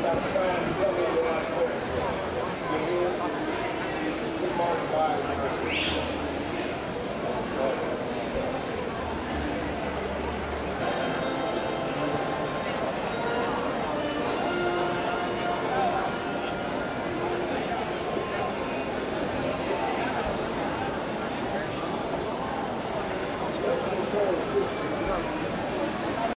stop trying to come into our territory. You hear? We mark by Turn this